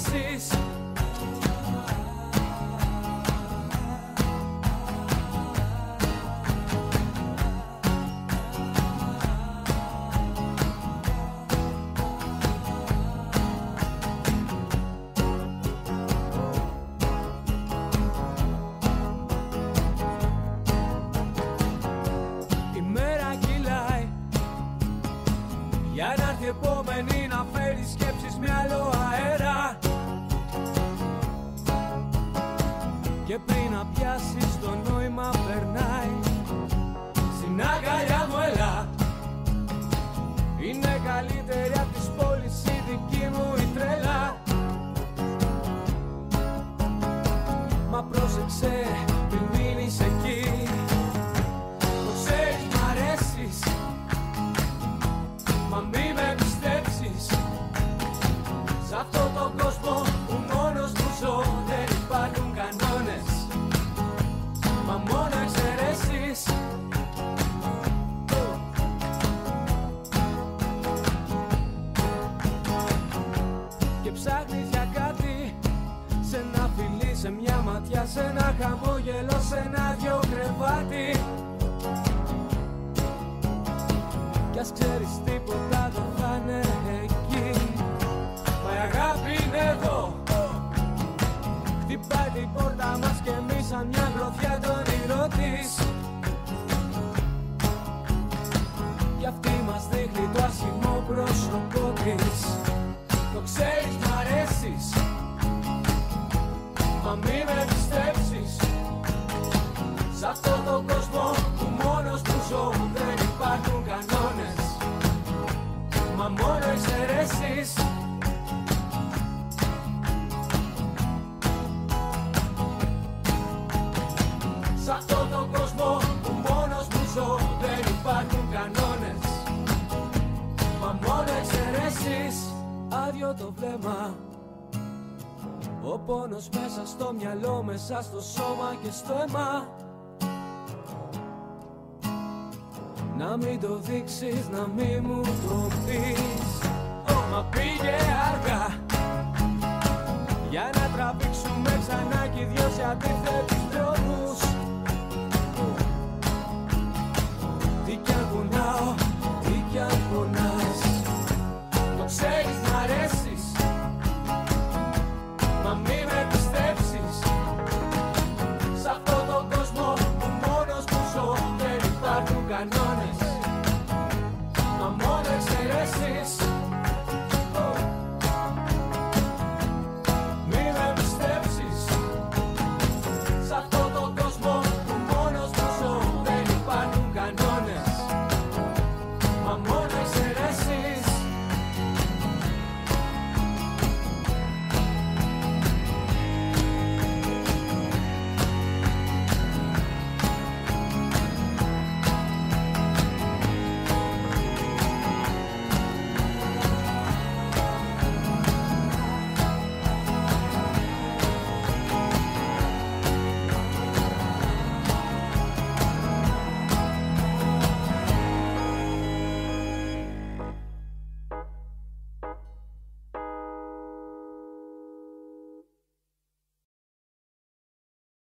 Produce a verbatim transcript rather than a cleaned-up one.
εξαιρέσεις. Για να έρθει επόμενη να φέρει σκέψεις με άλλο αέρα. Και πριν να πιάσεις το νόημα περνάει. Στην αγκαλιά μου έλα. Είναι καλύτερη απ' τις πόλεις η δική μου η τρέλα. Μα πρόσεξε μην μείνεις εκεί. Το ξέρεις μ' αρέσεις. Μα μη με πιστέψεις. Σ' αυτόν τον κόσμο που μόνος μου ζω δεν υπάρχουν κανόνες, μα μόνο εξαιρέσεις. Και ψάχνεις για κάτι, σε ένα φιλί, σε μια ματιά, σε ένα χαμόγελο, σε ένα δυο κρεβάτι. Κι ας ξέρεις τίποτα δεν θα είναι εκεί. Μα η αγάπη είναι εδώ. Χτυπάει την πόρτα μας κι εμείς σαν μια γροθιά το όνειρό της. Κι αυτή μας δείχνει το άσχημο πρόσωπό της. Το ξέρεις μ' αρέσεις. Μα μη με πιστέψεις. Σ' αυτόν τον κόσμο που μόνος που ζω δεν υπάρχουν κανόνες, μα μόνο εξαιρέσεις. Σ' αυτόν τον κόσμο που μόνος που ζω δεν υπάρχουν κανόνες, μα μόνο εξαιρέσεις. Άδειο το βλέμμα, ο πόνος μέσα στο μυαλό, μέσα στο σώμα και στο αίμα. Να μην το δείξεις, να μην μου το πεις. Μα πήγε αργά για να τραβήξουμε ξανά κι οι δυο σε αντίθετους δρόμους.